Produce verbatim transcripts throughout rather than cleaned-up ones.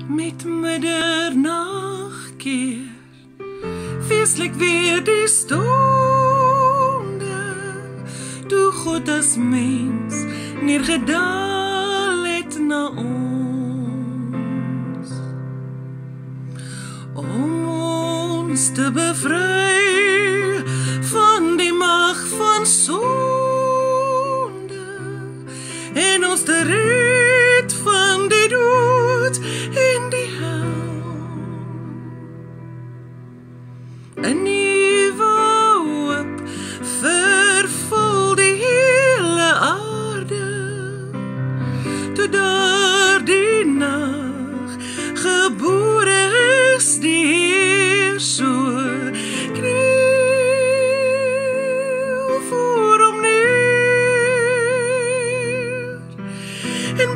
met middernag keer, feestlik weer die stonde, toe God as mens neergedaal het na ons, om ons te bevry van die mag van sonde, en ons te red van die dood en die hel. 'n nuwe hoop vervul die hele aarde, toe daar die nag gebore is die Heer, so kniel voor hom neer en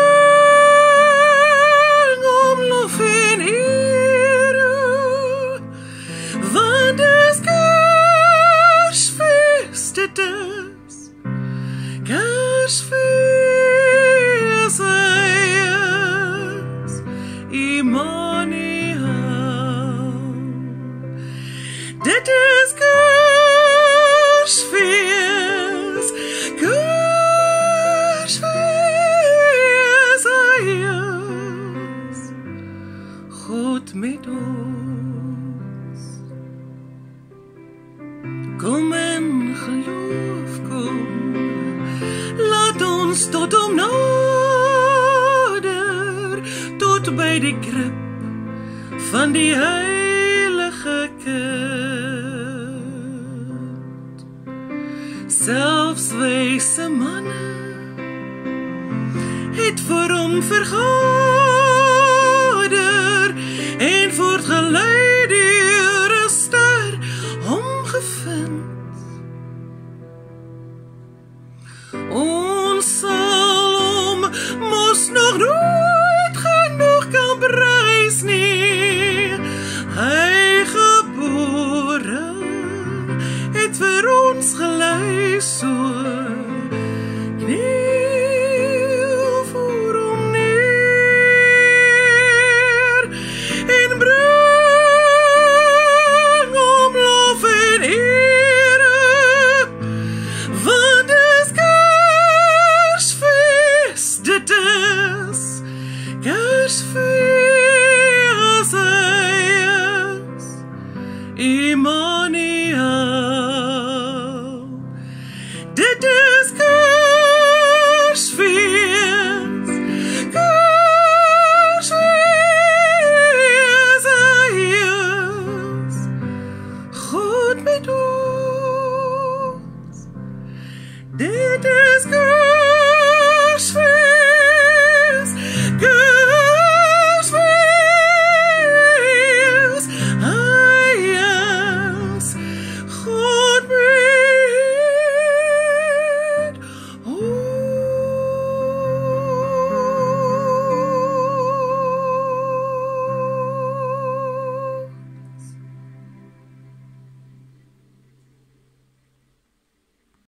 bring hom lof en ere, want dis Kersfees, dit is Kersfees, hy is Immanuel. Dit is Kersfees, Kersfees, hy is God met ons. Kom en geloof, kom, laat ons tot hom nader, tot by die krib van die heilige kind. Selfs wyse manne het vir hom vergader en voortgelei deur 'n ster hom gevind. Ons sal hom mos nog nooit genoeg kan prys nie. Hy gebore het vir ons gelei, so kniel voor hom neer en bring hom lof en ere, want dis Kersfees, dit is Kersfees, hy is Immanuel. Dit is Kersfees, Kersfees, hy is God met ons.